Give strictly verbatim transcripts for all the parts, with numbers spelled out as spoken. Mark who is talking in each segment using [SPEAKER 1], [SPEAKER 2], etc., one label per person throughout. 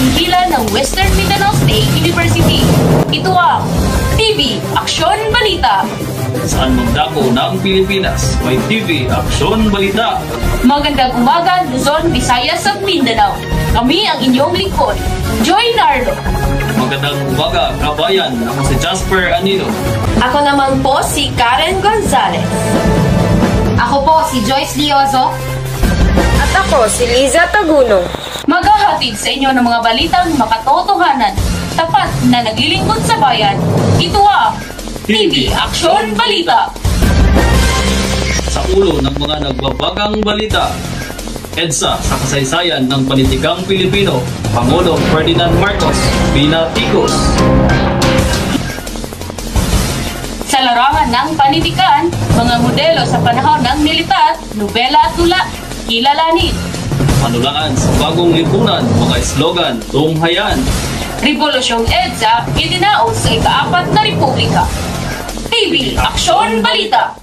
[SPEAKER 1] hihila ng Western Mindanao State University. Ito ang T V Aksyon Balita.
[SPEAKER 2] Saan magdako ng Pilipinas, may T V Aksyon Balita.
[SPEAKER 1] Magandang umaga, Luzon, Visayas at Mindanao. Kami ang inyong lingkod, Joy Nardo.
[SPEAKER 2] Magandang umaga, kabayan. Ako si Jasper Anino.
[SPEAKER 3] Ako naman po si Karen Gonzalez.
[SPEAKER 4] Ako po si Joyce Liozo.
[SPEAKER 5] At ako si Liza Taguno.
[SPEAKER 1] Maghahatid sa inyo ng mga balitang makatotohanan, tapat na naglilingkod sa bayan. Ito ang T V Aksyon Balita.
[SPEAKER 2] Sa ulo ng mga nagbabagang balita, EDSA sa kasaysayan ng panitikang Pilipino, Pangulong Ferdinand Marcos, binatikos.
[SPEAKER 1] Sa larangan ng panitikan, mga modelo sa panahon ng militar, nobela at tula, kilalanin.
[SPEAKER 2] Panulaan sa bagong lipunan, mga slogan, tunghayan.
[SPEAKER 1] Revolusyong EDSA, idinaos sa ikaapat na republika. T V Aksyon Balita.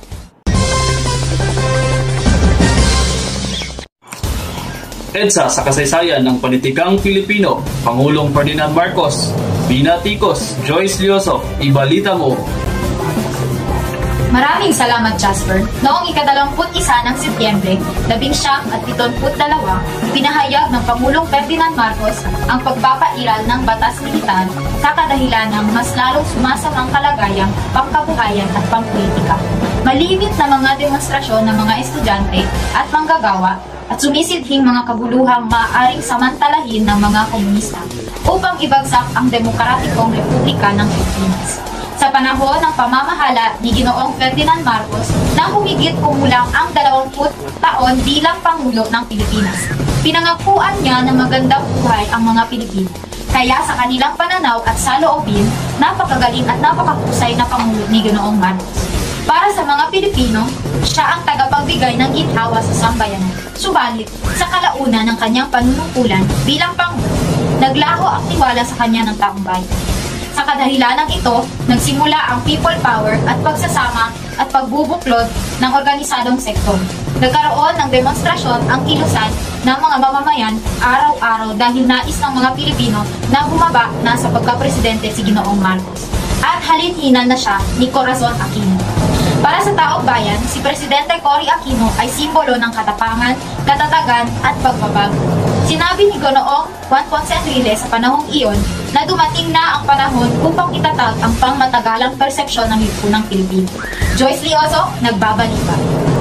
[SPEAKER 2] EDSA sa kasaysayan ng panitikang Pilipino, Pangulong Ferdinand Marcos, binatikos. Joyce Liozo, ibalita mo.
[SPEAKER 4] Maraming salamat, Jasper. Noong ikadalawamput isa ng Setyembre, labing siyam at pitumput dalawa, pinahayag ng Pangulong Ferdinand Marcos ang pagpapairal ng batas militar sa kadahilan ng mas lalong sumasamang kalagayang pangkabuhayan at pangpolitika. Malimit na mga demonstrasyon ng mga estudyante at manggagawa at sumisidhing mga kaguluhang maaaring samantalahin ng mga komunista upang ibagsak ang Demokratikong Republika ng Pilipinas. Sa panahon ng pamamahala ni Ginoong Ferdinand Marcos na humigit kumulang ang dalawamput taon bilang Pangulo ng Pilipinas, pinangakuan niya na magandang buhay ang mga Pilipino. Kaya sa kanilang pananaw at saloobin, napakagaling at napakahusay na Pangulo ni Ginoong Marcos. Para sa mga Pilipino, siya ang tagapagbigay ng ginhawa sa sambayanan. Subalit, sa kalaunan ng kanyang panunungkulan bilang Pangulo, naglaho ang tiwala sa kanya ng taong bayan. Sa kadahilanang ito, nagsimula ang people power at pagsasama at pagbubuklod ng organisadong sektor. Nagkaroon ng demonstrasyon ang kilusan ng mga mamamayan araw-araw dahil nais ng mga Pilipino na bumaba na sa pagkapresidente si Ginoong Marcos. At halinhinan na siya ni Corazon Aquino. Para sa taong bayan, si Presidente Cory Aquino ay simbolo ng katapangan, katatagan at pagbabago. Sinabi ni Ginoong Juan Ponce Enrile sa panahong iyon na dumating na ang panahon upang itatag ang pangmatagalang persepsyon ng lipunang Pilipino. Joyce Liozo, nagbabalita.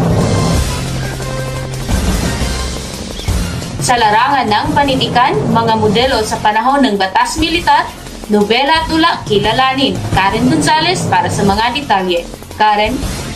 [SPEAKER 1] Sa larangan ng panitikan, mga modelo sa panahon ng batas militar, nobela at tula, kilalanin. Karen Gonzalez para sa mga detalye. Karen?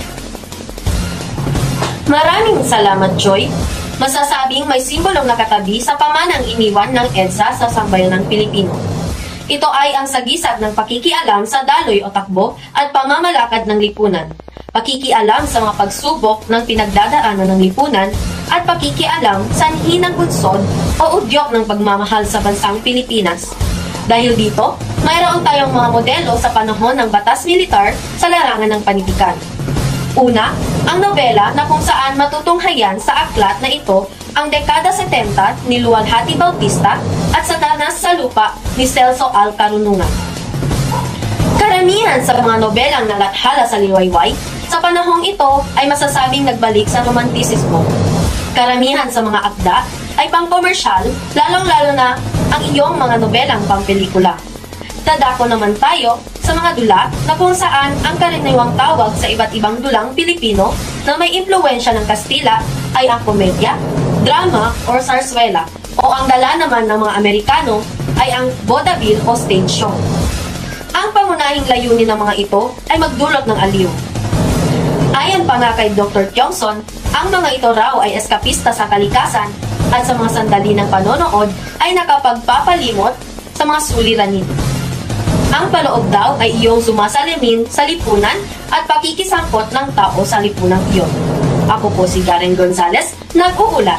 [SPEAKER 3] Maraming salamat, Joy. Masasabing may simbolong nakatabi sa pamanang iniwan ng EDSA sa sambayanang Pilipino. Ito ay ang sagisag ng pakikialam sa daloy o takbo at pamamalakad ng lipunan, pakikialam sa mga pagsubok ng pinagdadaanan ng lipunan, at pakikialam sa hinang bunsod o udyok ng pagmamahal sa bansang Pilipinas. Dahil dito, mayroon tayong mga modelo sa panahon ng batas militar sa larangan ng panitikan. Una, ang nobela na kung saan matutunghayan sa aklat na ito ang dekada setenta ni Luwalhati Bautista at Satanas sa Lupa ni Celso Al Carunungan. Karamihan sa mga nobelang nalathala sa liwayway sa panahong ito ay masasabing nagbalik sa romantisismo. Karamihan sa mga akda ay pang-komersyal, lalong-lalo na ang iyong mga nobelang pang-pelikula. Dadako naman tayo sa mga dula na kung saan ang karaniwang tawag sa iba't ibang dulang Pilipino na may impluwensya ng Kastila ay ang komedya, drama or sarswela, o ang dala naman ng mga Amerikano ay ang vaudeville o stage show. Ang pangunahing layunin ng mga ito ay magdulot ng aliw. Ayon pa nga kay Doctor Tiongson, ang mga ito raw ay eskapista sa kalikasan at sa mga sandali ng panonood ay nakapagpapalimot sa mga suliranin. Ang paloob daw ay iyong sumasalimin sa lipunan at pakikisangkot ng tao sa lipunang iyon. Ako po si Karen Gonzalez, nag-uulat.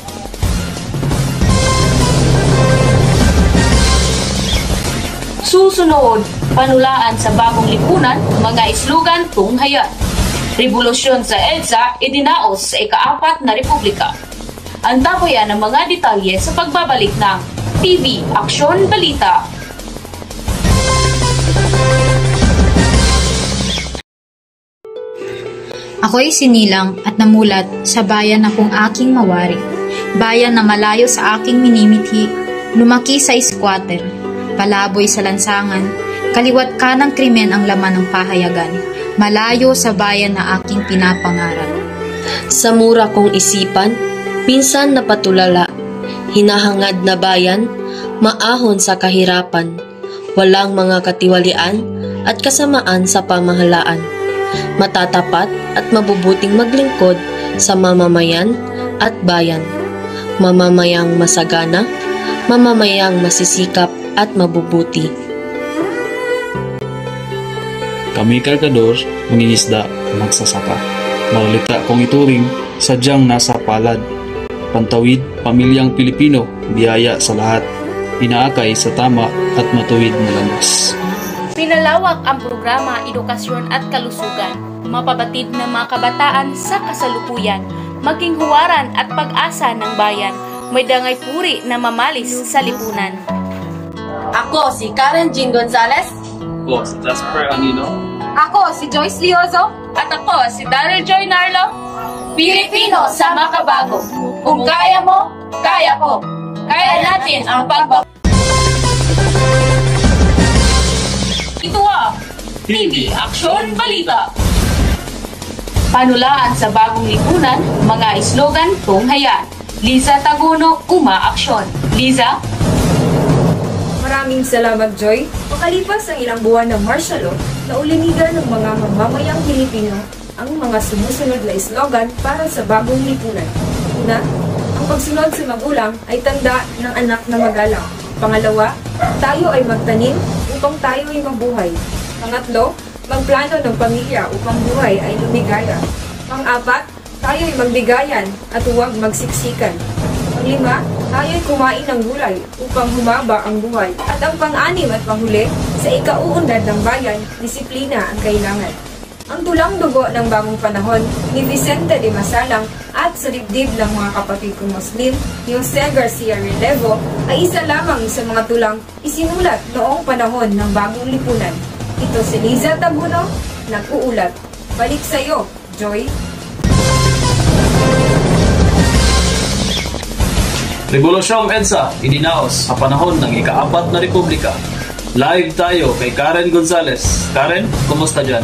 [SPEAKER 1] Susunod, panulaan sa bagong lipunan, mga islugan tunghayan. Revolusyon sa EDSA, idinaos sa ikaapat na republika. Antabayan ang mga detalye sa pagbabalik ng T V Aksyon Balita.
[SPEAKER 4] Ako'y sinilang at namulat sa bayan na kung aking mawari. Bayan na malayo sa aking minimithi, lumaki sa squatter, palaboy sa lansangan, kaliwat kanang krimen ang laman ng pahayagan, malayo sa bayan na aking pinapangarap.
[SPEAKER 3] Sa mura kong isipan, minsan napatulala, hinahangad na bayan, maahon sa kahirapan, walang mga katiwalian at kasamaan sa pamahalaan. Matatapat at mabubuting maglingkod sa mamamayan at bayan. Mamamayang masagana, mamamayang masisikap at mabubuti.
[SPEAKER 2] Kami kargador, mangingisda, magsasaka. Malalita kong ituring, sadyang nasa palad. Pantawid, pamilyang Pilipino, biyaya sa lahat. Inaakay sa tama at matuwid na landas.
[SPEAKER 6] Pinalawak ang programa Edukasyon at Kalusugan, mapabatid ng mga kabataan sa kasalukuyan, maging huwaran at pag-asa ng bayan, may dangay puri na mamalis sa lipunan.
[SPEAKER 3] Ako si Karen Jean Gonzalez.
[SPEAKER 2] Ako si Jasper Anino.
[SPEAKER 4] Ako si Joyce Liozo.
[SPEAKER 1] At ako si Daryl Joy Narlo. Pilipino sa makabago. Kung kaya mo, kaya ko. Kaya natin ang pagbabago. Ito ang T V Aksyon Balita. Panulaan sa bagong lipunan, mga slogan tunghayan. Liza Taguno, Uma Aksyon. Liza?
[SPEAKER 5] Maraming salamat, Joy. Makalipas ang ilang buwan ng martial law, naulinigan ng mga mamamayang Pilipino ang mga sumusunod na slogan para sa bagong lipunan. Una, ang pagsunod sa magulang ay tanda ng anak na magalang. Pangalawa, tayo ay magtanim upang tayo ay mabuhay. Pangatlo, magplano ng pamilya upang buhay ay lumigaya. Pang-apat, tayo ay magbigayan at huwag magsiksikan. Panglima, tayo ay kumain ng gulay upang humaba ang buhay. At ang pang-anim at panghuli, sa ikauunlad ng bayan, disiplina ang kailangan. Ang tulang dugo ng bagong panahon ni Vicente de Masalang at sa dibdib ng mga kapatid kong Muslim, ni Jose Garcia Relevo, ay isa lamang sa mga tulang isinulat noong panahon ng bagong lipunan. Ito si Liza Taguno, nag-uulat. Balik sa'yo, Joy.
[SPEAKER 2] Revolusyong EDSA, idinaos sa panahon ng ikaapat na republika. Live tayo kay Karen Gonzalez. Karen, kumusta dyan?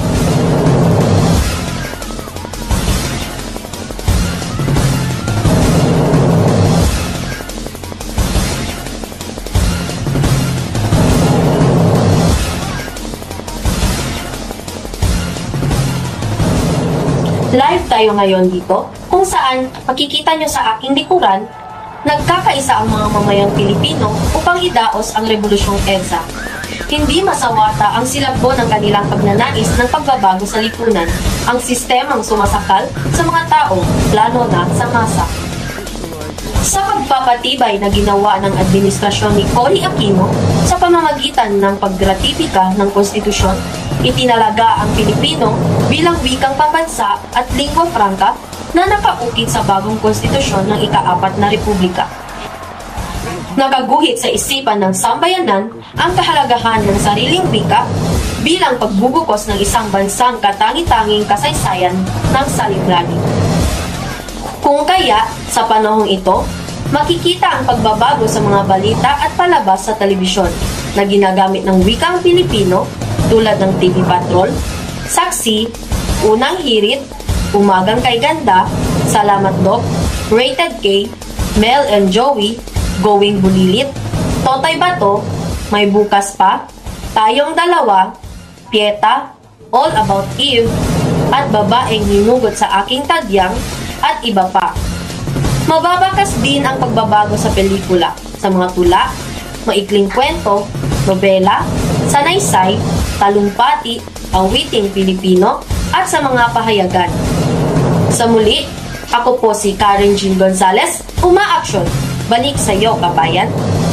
[SPEAKER 3] Live tayo ngayon dito kung saan makikita nyo sa aking likuran, nagkakaisa ang mga mamayang Pilipino upang idaos ang Revolusyong EDSA. Hindi masawata ang silabo ng kanilang pagnanais ng pagbabago sa lipunan, ang sistemang sumasakal sa mga tao, lalo na sa masa. Sa pagpapatibay na ginawa ng administrasyon ni Cory Aquino sa pamamagitan ng pagratipika ng konstitusyon, itinalaga ang Pilipino bilang wikang pambansa at lingua franca na nakaukit sa bagong konstitusyon ng ikaapat na republika. Nakaguhit sa isipan ng sambayanan ang kahalagahan ng sariling wika bilang pagbubukos ng isang bansang katangi-tanging kasaysayan ng salibrani. Kung kaya, sa panahong ito, makikita ang pagbabago sa mga balita at palabas sa telebisyon na ginagamit ng wikang Pilipino tulad ng T V Patrol, Saksi, Unang Hirit, Umagang Kay Ganda, Salamat Doc, Rated K, Mel and Joey, Going Bulilit, Totoy Bato, May Bukas Pa, Tayong Dalawa, Pieta, All About Eve, at Babaeng Hinugot sa Aking Tadyang, at iba pa. Mababakas din ang pagbabago sa pelikula, sa mga tula, maikling kwento, nobela, sanaysay, talumpati, awiting Pilipino, at sa mga pahayagan. Sa muli, ako po si Karen Jean Gonzalez, Uma-aksyon. Balik sa iyo, kabayan.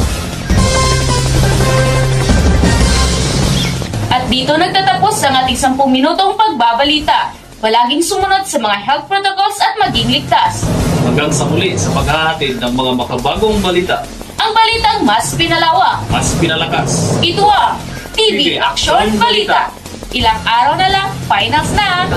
[SPEAKER 1] At dito nagtatapos ang ating sampung minutong pagbabalita. Palaging sumunod sa mga health protocols at maging ligtas.
[SPEAKER 2] Hanggang sa muli sa paghahatid ng mga makabagong balita.
[SPEAKER 1] Ang balitang mas pinalawak.
[SPEAKER 2] Mas pinalakas.
[SPEAKER 1] Ito ang T V Action Balita. Ilang araw na lang, finals na!